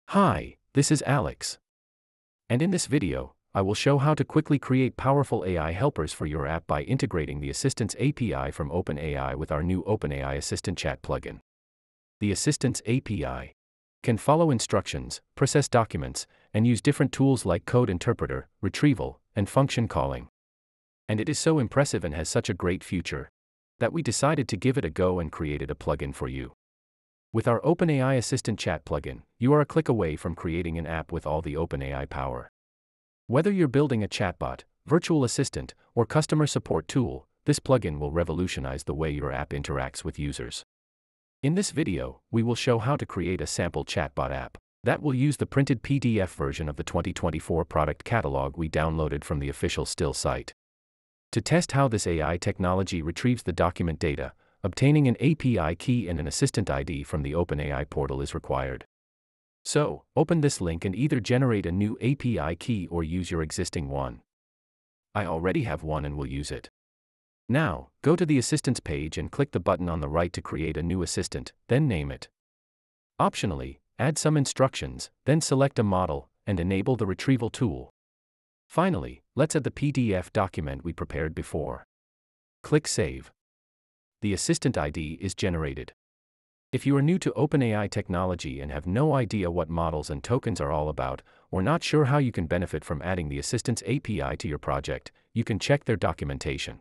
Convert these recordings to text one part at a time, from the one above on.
Hi, this is Alex. And in this video, I will show how to quickly create powerful AI helpers for your app by integrating the Assistant's API from OpenAI with our new OpenAI Assistant Chat plugin. The Assistant's API can follow instructions, process documents, and use different tools like code interpreter, retrieval, and function calling. And it is so impressive and has such a great future that we decided to give it a go and created a plugin for you. With our OpenAI Assistant Chat plugin, you are a click away from creating an app with all the OpenAI power. Whether you're building a chatbot, virtual assistant, or customer support tool, this plugin will revolutionize the way your app interacts with users. In this video, we will show how to create a sample chatbot app that will use the printed PDF version of the 2024 product catalog we downloaded from the official Still site. To test how this AI technology retrieves the document data, obtaining an API key and an Assistant ID from the OpenAI portal is required. So, open this link and either generate a new API key or use your existing one. I already have one and will use it. Now, go to the Assistants page and click the button on the right to create a new assistant, then name it. Optionally, add some instructions, then select a model, and enable the retrieval tool. Finally, let's add the PDF document we prepared before. Click Save. The Assistant ID is generated. If you are new to OpenAI technology and have no idea what models and tokens are all about, or not sure how you can benefit from adding the Assistant's API to your project, you can check their documentation.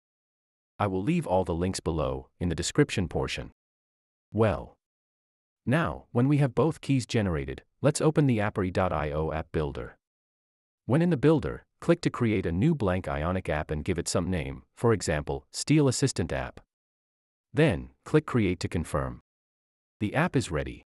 I will leave all the links below, in the description portion. Well, now, when we have both keys generated, let's open the apperyio app builder. When in the builder, click to create a new blank Ionic app and give it some name, for example, Steel Assistant App. Then, click Create to confirm. The app is ready.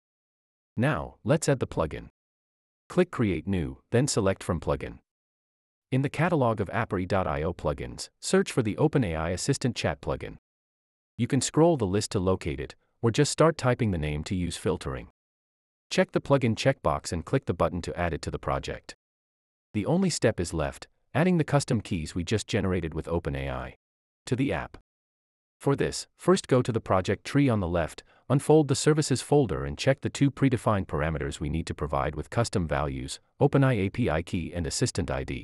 Now, let's add the plugin. Click Create New, then select from Plugin. In the catalog of apperyio plugins, search for the OpenAI Assistant Chat plugin. You can scroll the list to locate it, or just start typing the name to use filtering. Check the plugin checkbox and click the button to add it to the project. The only step is left, adding the custom keys we just generated with OpenAI to the app. For this, first go to the project tree on the left, unfold the services folder and check the two predefined parameters we need to provide with custom values, OpenAI API key and Assistant ID.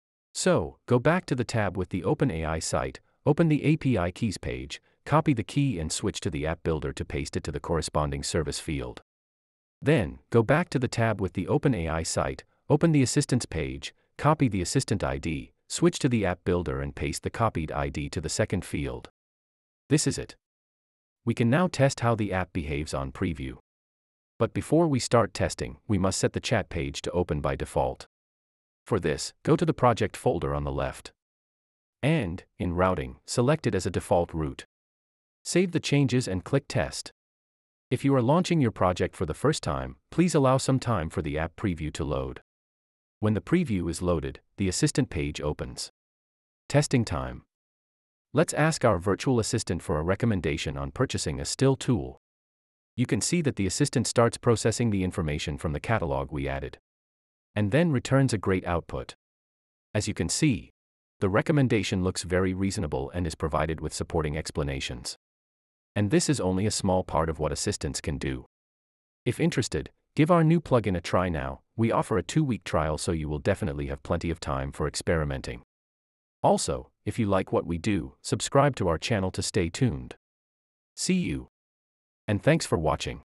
So, go back to the tab with the OpenAI site, open the API keys page, copy the key and switch to the app builder to paste it to the corresponding service field. Then, go back to the tab with the OpenAI site, open the Assistants page, copy the Assistant ID, switch to the app builder and paste the copied ID to the second field. This is it. We can now test how the app behaves on preview. But before we start testing, we must set the chat page to open by default. For this, go to the project folder on the left. And, in routing, select it as a default route. Save the changes and click Test. If you are launching your project for the first time, please allow some time for the app preview to load. When the preview is loaded, the Assistant page opens. Testing time. Let's ask our virtual assistant for a recommendation on purchasing a Still tool. You can see that the assistant starts processing the information from the catalog we added, and then returns a great output. As you can see, the recommendation looks very reasonable and is provided with supporting explanations. And this is only a small part of what assistants can do. If interested, give our new plugin a try now. We offer a 2-week trial, so you will definitely have plenty of time for experimenting. Also, if you like what we do, subscribe to our channel to stay tuned. See you. And thanks for watching.